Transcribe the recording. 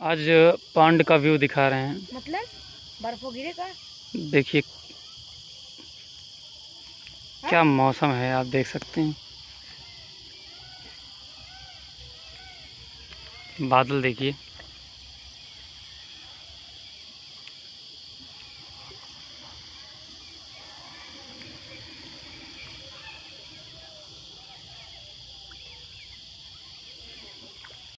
आज पांड का व्यू दिखा रहे हैं। मतलब बर्फो गिरे का। देखिए क्या मौसम है, आप देख सकते हैं। बादल देखिए।